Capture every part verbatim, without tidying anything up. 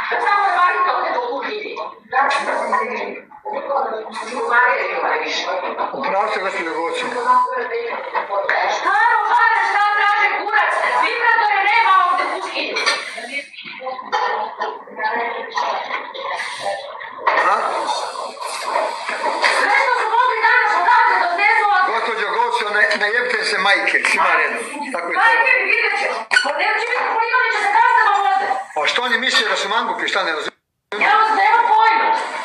Samo je Marika ovdje to kuhiti. Upravo ste gospođo Goću. Staro para šta traže kurac? Vibratore nema ovdje kuhinju. A? Sve što su mogli danas odavde donesu od... Gospođo Goću, ne, ne jebte se majke, svima redom. Tako je Majke to. mi vidjet će. Po nebu će biti polivali će se kastama vode. A što oni misle da su mangupi, šta ne razumijem? Ja vas nemam pojma.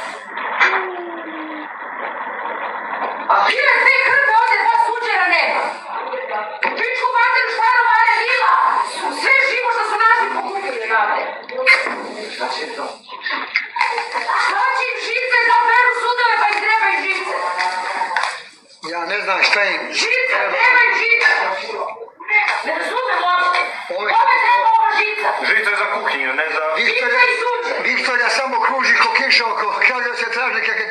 A bile sve krpe ovdje, dva suđera nema. Pičku materu staro vare bila. Sve živo što su našli pokupili odavde. Šta će to? Šta će im žice da peru sudove pa im trebaju žice? Ja ne znam šta im... Žice, trebaju žice. Ne razumem uopšte. Ove Kome kad je treba to- ova žica? Žito je za kuhinju, ne za... Viktorija, Žica i suđe. Viktorija samo kruži ko kiša oko, kao da se traži neke